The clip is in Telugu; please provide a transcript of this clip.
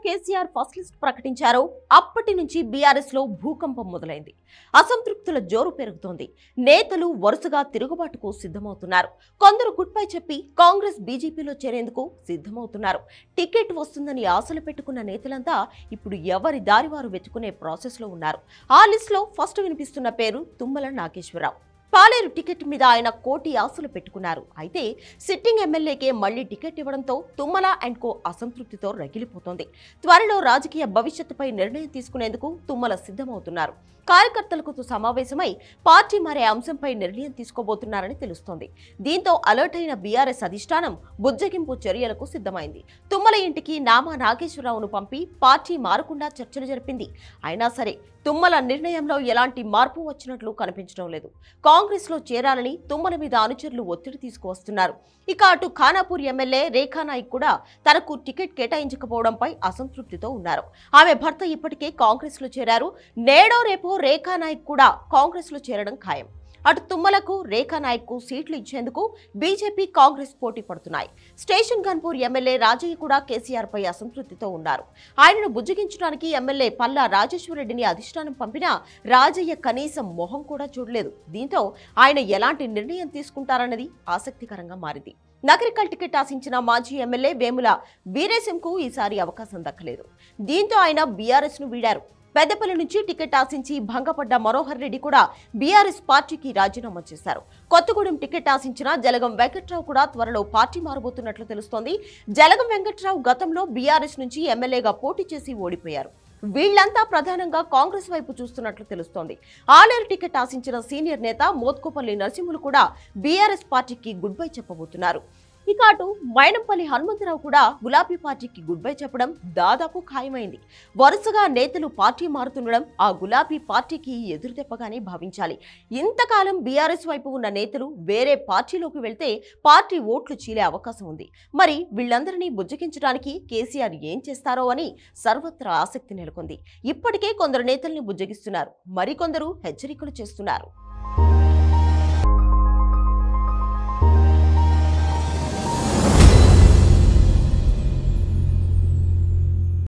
కేసీఆర్ ఫస్ట్ లిస్ట్ ప్రకటించారో అప్పటి నుంచి బీఆర్ఎస్ లో భూకంపం మొదలైంది. అసంతృప్తుల జోరు పెరుగుతోంది. నేతలు వరుసగా తిరుగుబాటుకు సిద్ధమవుతున్నారు. కొందరు గుడ్ బై చెప్పి కాంగ్రెస్ బీజేపీలో చేరేందుకు సిద్ధమవుతున్నారు. టికెట్ వస్తుందని ఆశలు పెట్టుకున్న నేతలంతా ఇప్పుడు ఎవరి దారి వారు వెతుకునే ప్రాసెస్ లో ఉన్నారు. ఆ లిస్ట్ లో ఫస్ట్ వినిపిస్తున్న పేరు తుమ్మల నాగేశ్వరరావు. పాలేరు టికెట్ మీద ఆయన కోటి ఆశలు పెట్టుకున్నారు. అయితే సిట్టింగ్ ఎమ్మెల్యేకే మళ్లీ టికెట్ ఇవ్వడంతో తుమ్మల అండ్ కో అసంతృప్తితో రగిలిపోతోంది. త్వరలో రాజకీయ భవిష్యత్తుపై నిర్ణయం తీసుకునేందుకు తుమ్మల సిద్ధమవుతున్నారు. కార్యకర్తలతో సమావేశమై పార్టీ మారే అంశంపై నిర్ణయం తీసుకోబోతున్నారని తెలుస్తోంది. దీంతో అలర్ట్ అయిన బీఆర్ఎస్ అధిష్టానం బుజ్జగింపు చర్యలకు సిద్ధమైంది. తుమ్మల ఇంటికి నామా నాగేశ్వరరావును పంపి పార్టీ మారకుండా చర్చలు జరిపింది. అయినా సరే తుమ్మల నిర్ణయంలో ఎలాంటి మార్పు వచ్చినట్లు కనిపించడం లేదు. కాంగ్రెస్ లో చేరాలని తుమ్మల మీద అనుచరులు ఒత్తిడి తీసుకువస్తున్నారు. ఇక అటు ఖానాపూర్ ఎమ్మెల్యే రేఖా నాయక్ కూడా తనకు టికెట్ కేటాయించకపోవడంపై అసంతృప్తితో ఉన్నారు. ఆమె భర్త ఇప్పటికే కాంగ్రెస్ లో చేరారు. నేడో రేపో రేఖా నాయక్ కూడా కాంగ్రెస్ లో చేరడం ఖాయం. అటు తుమ్మలకు రేఖా నాయక్ కు సీట్లు ఇచ్చేందుకు బీజేపీ కాంగ్రెస్ పోటీ పడుతున్నాయి. స్టేషన్ గన్పూర్ ఎమ్మెల్యే రాజయ్య కూడా కేసీఆర్ పై అసంతృప్తితో ఉన్నారు. ఆయనను బుజ్జగించడానికి ఎమ్మెల్యే పల్లా రాజేశ్వరరెడ్డిని అధిష్టానం పంపినా రాజయ్య కనీసం మొహం కూడా చూడలేదు. దీంతో ఆయన ఎలాంటి నిర్ణయం తీసుకుంటారన్నది ఆసక్తికరంగా మారింది. నగరికల్ టికెట్ ఆశించిన మాజీ ఎమ్మెల్యే వేముల వీరేశంకు ఈసారి అవకాశం దక్కలేదు. దీంతో ఆయన బీఆర్ఎస్ ను వీడారు. పెద్దపల్లి నుంచి టికెట్ ఆశించి భంగపడ్డ మనోహర్ రెడ్డి కూడా బీఆర్ఎస్ పార్టీకి రాజీనామా చేశారు. కొత్తగూడెం టికెట్ ఆశించిన జలగం వెంకట్రావు కూడా త్వరలో పార్టీ మారబోతున్నట్లు తెలుస్తోంది. జలగం వెంకట్రావు గతంలో బీఆర్ఎస్ నుంచి ఎమ్మెల్యేగా పోటీ చేసి ఓడిపోయారు. వీళ్లంతా ప్రధానంగా కాంగ్రెస్ వైపు చూస్తున్నట్లు తెలుస్తోంది. ఆలేరు టికెట్ ఆశించిన సీనియర్ నేత మోత్కుపల్లి నరసింహులు కూడా బీఆర్ఎస్ పార్టీకి గుడ్ బై చెప్పబోతున్నారు. ఇక అటు మైనంపల్లి హనుమంతరావు కూడా గులాబీ పార్టీకి గుడ్ బై చెప్పడం దాదాపు ఖాయమైంది. వరుసగా నేతలు పార్టీ మారుతుండడం ఆ గులాబీ పార్టీకి ఎదురుదెబ్బగానే భావించాలి. ఇంతకాలం బీఆర్ఎస్ వైపు ఉన్న నేతలు వేరే పార్టీలోకి వెళ్తే పార్టీ ఓట్లు చీలే అవకాశం ఉంది. మరి వీళ్ళందరినీ బుజ్జగించడానికి కేసీఆర్ ఏం చేస్తారో అని సర్వత్రా ఆసక్తి నెలకొంది. ఇప్పటికే కొందరు నేతల్ని బుజ్జగిస్తున్నారు, మరికొందరు హెచ్చరికలు చేస్తున్నారు.